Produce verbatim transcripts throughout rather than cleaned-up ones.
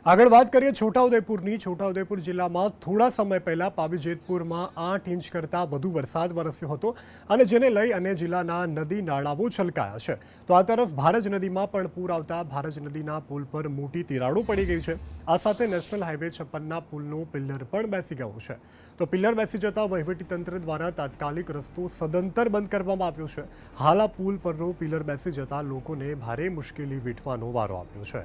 આગળ વાત કરીએ છોટાઉદેપુરની છોટાઉદેપુર જિલ્લામાં થોડા સમય પહેલા પાવીજેતપુરમાં આઠ ઇંચ કરતાં વધુ વરસાદ વરસ્યો હતો અને જેને લઈ અને જિલ્લાના નદી નાળાઓ છલકાયા છે। તો આ તરફ ભારજ નદીમાં પણ પૂર આવતા ભારજ નદીના પુલ પર મોટી તિરાડો પડી ગઈ છે। આ સાથે નેશનલ હાઈવે છપ્પનના પુલનું પિલ્લર પણ બેસી ગયું છે। તો પિલ્લર બેસી જતા વહીવટીતંત્ર દ્વારા તાત્કાલિક રસ્તો સદંતર બંધ કરવામાં આવ્યો છે। હાલ આ પુલ પરનો પિલ્લર બેસી જતા લોકોને ભારે મુશ્કેલી વેઠવાનો વારો આવ્યો છે।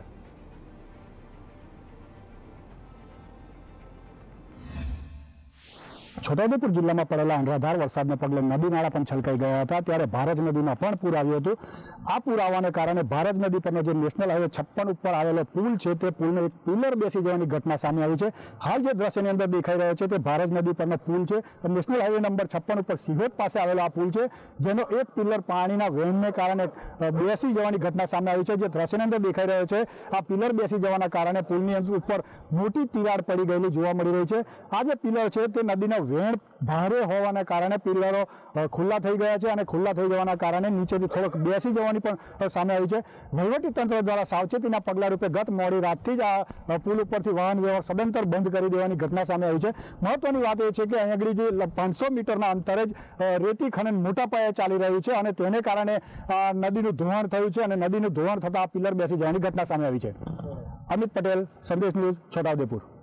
છોટાઉદેપુર જિલ્લામાં પડેલા અનરાધાર વરસાદને પગલે નદી નાળા પણ છલકાઈ ગયા હતા। ત્યારે ભારજ નદીમાં પણ પૂર આવ્યું હતું। આ પૂર આવવાને કારણે ભારજ નદી પરનો જે નેશનલ હાઈવે છપ્પન ઉપર આવેલો પુલ છે તે પુલને એક પિલર બેસી જવાની ઘટના સામે આવી છે। હાલ જે દ્રશ્યની અંદર દેખાઈ રહ્યો છે તે ભારજ નદી પરનો પુલ છે। નેશનલ હાઈવે નંબર છપ્પન ઉપર સિહોર પાસે આવેલો આ પુલ છે, જેનો એક પિલર પાણીના વહેણને કારણે બેસી જવાની ઘટના સામે આવી છે। જે દ્રશ્યની અંદર દેખાઈ રહ્યો છે આ પિલર બેસી જવાના કારણે પુલની ઉપર મોટી તિરાડ પડી ગયેલી જોવા મળી રહી છે। આ જે પિલર છે તે નદીના વેણ ભારે હોવાના કારણે પિલરો ખુલ્લા થઈ ગયા છે અને ખુલ્લા થઈ જવાના કારણે નીચેથી થોડોક બેસી જવાની પણ સામે આવી છે। વહીવટી તંત્ર દ્વારા સાવચેતીના પગલા રૂપે ગત મોડી રાતથી જ આ પુલ ઉપરથી વાહન વ્યવહાર સદંતર બંધ કરી દેવાની ઘટના સામે આવી છે। મહત્વની વાત એ છે કે અહીં આગળ જે પાંચસો મીટરના અંતરે જ રેતી ખનન મોટા પાયે ચાલી રહ્યું છે અને તેને કારણે નદીનું ધોવાણ થયું છે અને નદીનું ધોવાણ થતાં આ પિલર બેસી જવાની ઘટના સામે આવી છે। અમિત પટેલ, સંદેશ ન્યૂઝ, છોટાઉદેપુર।